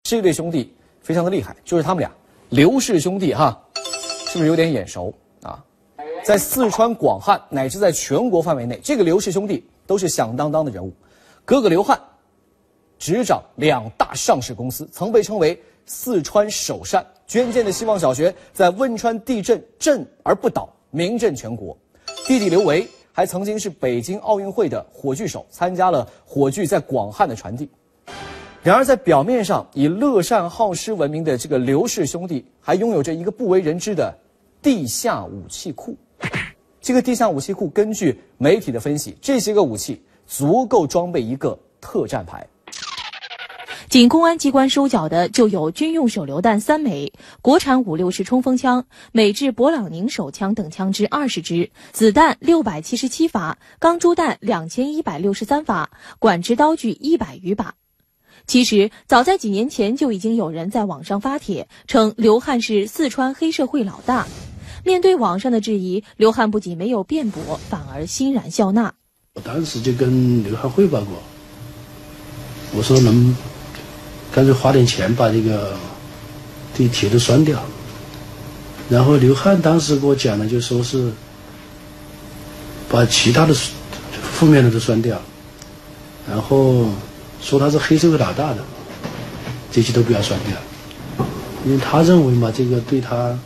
这对兄弟非常的厉害，就是他们俩刘氏兄弟哈，是不是有点眼熟啊？在四川、广汉乃至在全国范围内，这个刘氏兄弟都是响当当的人物。哥哥刘汉执掌2大上市公司，曾被称为四川首善。捐建的希望小学在汶川地震震而不倒，名震全国。弟弟刘维还曾经是北京奥运会的火炬手，参加了火炬在广汉的传递。然而，在表面上以乐善好施闻名的这个刘氏兄弟，还拥有着一个不为人知的地下武器库。这个地下武器库，根据媒体的分析，这些个武器足够装备一个特战排。 仅公安机关收缴的就有军用手榴弹3枚、国产5.6式冲锋枪、美制勃朗宁手枪等枪支20支、子弹677发、钢珠弹2163发、管制刀具100余把。其实，早在几年前就已经有人在网上发帖，称刘汉是四川黑社会老大。面对网上的质疑，刘汉不仅没有辩驳，反而欣然笑纳。 我当时就跟刘汉汇报过，我说能干脆花点钱把这个铁都拴掉。然后刘汉当时给我讲的就说是把其他的负面的都拴掉，然后说他是黑社会老大的，这些都不要拴掉，因为他认为嘛，这个对他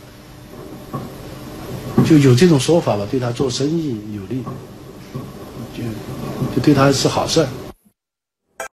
就有这种说法吧，对他做生意有利，就对他是好事。